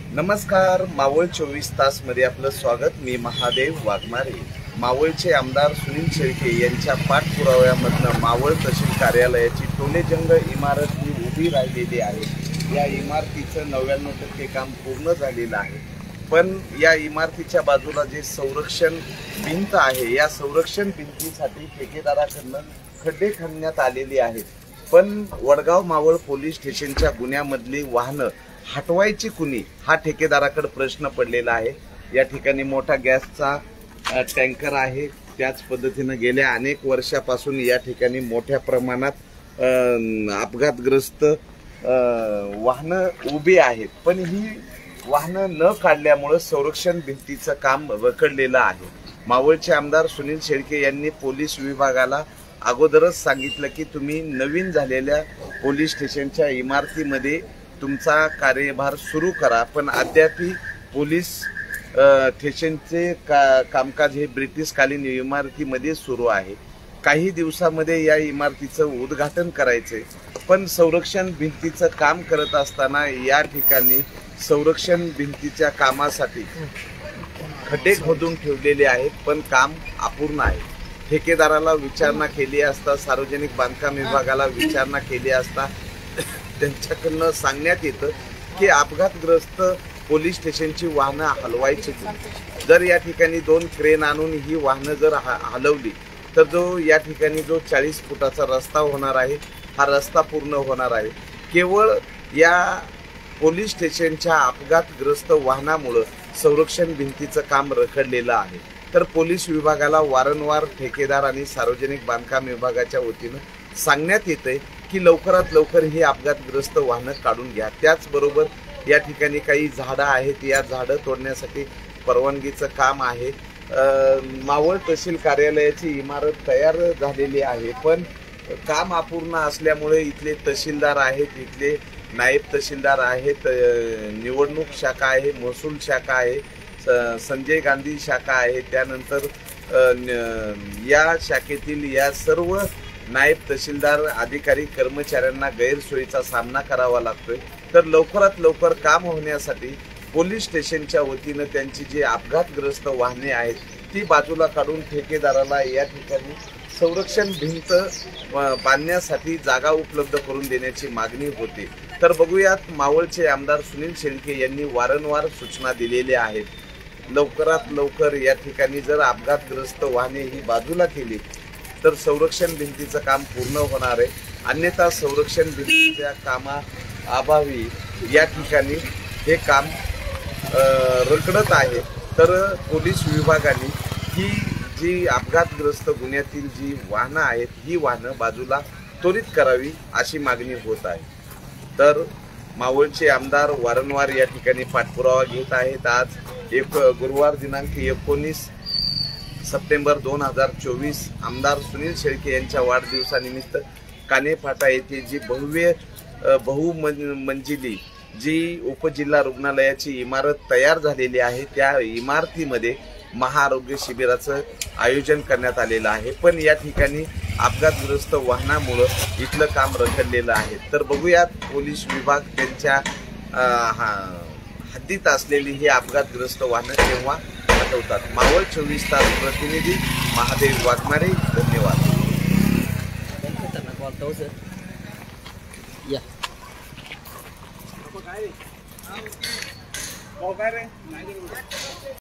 नमस्कार, मावळ 24 तास मध्ये आपलं स्वागत। मी महादेव वाघमारे। मावळचे आमदार सुनील शेळके यांच्या पाठपुराव्यामधनं मावळ तहसील कार्यालयाची टोलेजंग इमारत ही उभी राहिलेली आहे। या इमारतीचं 99% काम पूर्ण झालेलं आहे, पण या इमारतीच्या बाजूला जे संरक्षण भिंत आहे, या संरक्षण भिंतीसाठी ठेकेदाराकडून खड्डे खणण्यात आलेले आहेत। पण वडगाव मावळ पोलीस स्टेशनच्या गुन्ह्यामधली वाहनं हटवायची कुणी हा ठेकेदाराकडे प्रश्न पडलेला आहे। या ठिकाणी मोठा गॅसचा टँकर आहे। त्याच पद्धतीने गेल्या अनेक वर्षापासून या ठिकाणी मोठ्या प्रमाणात अपघातग्रस्त वाहनं उभी आहेत, पण ही वाहनं न काढल्यामुळे संरक्षण भिंतीचं काम रखडलेलं आहे। मावळचे आमदार सुनील शेळके यांनी पोलीस विभागाला अगोदरच सांगितलं की तुम्ही नवीन झालेल्या पोलीस स्टेशनच्या इमारतीमध्ये तुमचा कार्यभार सुरू करा, पण अद्याप पोलीस स्टेशनचे कामकाज हे ब्रिटिशकालीन इमारतीमध्ये सुरू आहे। काही दिवसामध्ये या इमारतीचं उद्घाटन करायचे, पण संरक्षण भिंतीचं काम करत असताना या ठिकाणी संरक्षण भिंतीच्या कामासाठी खड्डे खोदून ठेवलेले आहेत, पण काम अपूर्ण आहे। ठेकेदाराला विचारणा केली असता, सार्वजनिक बांधकाम विभागाला विचारणा केली असता त्यांच्याकडनं सांगण्यात येतं की अपघातग्रस्त पोलीस स्टेशनची वाहनं हलवायची। जर या ठिकाणी 2 क्रेन आणून ही वाहनं जर हलवली तर जो या ठिकाणी जो 40 फुटाचा रस्ता होणार आहे, हा रस्ता पूर्ण होणार आहे। केवळ या पोलीस स्टेशनच्या अपघातग्रस्त वाहनामुळे संरक्षण भिंतीचं काम रखडलेलं आहे। तर पोलीस विभागाला वारंवार ठेकेदार आणि सार्वजनिक बांधकाम विभागाच्या वतीनं सांगण्यात येतंय की लवकरात लवकर ही अपघातग्रस्त वाहनं काढून घ्या। त्याचबरोबर या ठिकाणी काही झाडं आहेत, या झाडं तोडण्यासाठी परवानगीचं काम आहे। मावळ तहसील कार्यालयाची इमारत तयार झालेली आहे, पण काम अपूर्ण असल्यामुळे इथले तहसीलदार आहेत, इथले नायब तहसीलदार आहेत, निवडणूक शाखा आहे, महसूल शाखा आहे, संजय गांधी शाखा आहे, त्यानंतर या शाखेतील या सर्व नायब तहसीलदार अधिकारी कर्मचाऱ्यांना गैरसोयीचा सामना करावा लागतोय। तर लवकरात लवकर काम होण्यासाठी पोलीस स्टेशनच्या वतीनं त्यांची जी अपघातग्रस्त वाहने आहेत ती बाजूला काढून ठेकेदाराला या ठिकाणी संरक्षण भिंत बांधण्यासाठी जागा उपलब्ध करून देण्याची मागणी होते। तर बघूयात, मावळचे आमदार सुनील शेळके यांनी वारंवार सूचना दिलेल्या आहेत। लवकरात लवकर या ठिकाणी जर अपघातग्रस्त वाहने ही बाजूला केली तर संरक्षण भिंतीचं काम पूर्ण होणार आहे, अन्यथा संरक्षण भिंतीच्या कामाअभावी या ठिकाणी हे काम रखडत आहे। तर पोलीस विभागाने ही जी अपघातग्रस्त गुन्ह्यातील जी वाहनं आहेत ही वाहनं बाजूला त्वरित करावी अशी मागणी होत आहे। तर मावळचे आमदार वारंवार या ठिकाणी पाठपुरावा घेत आहेत। आज गुरुवार दिनांक 19 सप्टेंबर 2024 आमदार सुनील शेळके यांच्या वाढदिवसानिमित्त कानेफाटा येथे जी भव्य बहुमंजिली जी उपजिल्हा रुग्णालयाची इमारत तयार झालेली आहे, त्या इमारतीमध्ये महाआरोग्य शिबिराचं आयोजन करण्यात आलेलं आहे, पण या ठिकाणी अपघातग्रस्त वाहनामुळे इथलं काम रखडलेलं आहे। तर बघूयात, पोलीस विभाग त्यांच्या हद्दीत असलेली ही अपघातग्रस्त वाहनं केव्हा हटवतात। मावळ 24 तास प्रतिनिधी महादेव वाघमारे, धन्यवाद।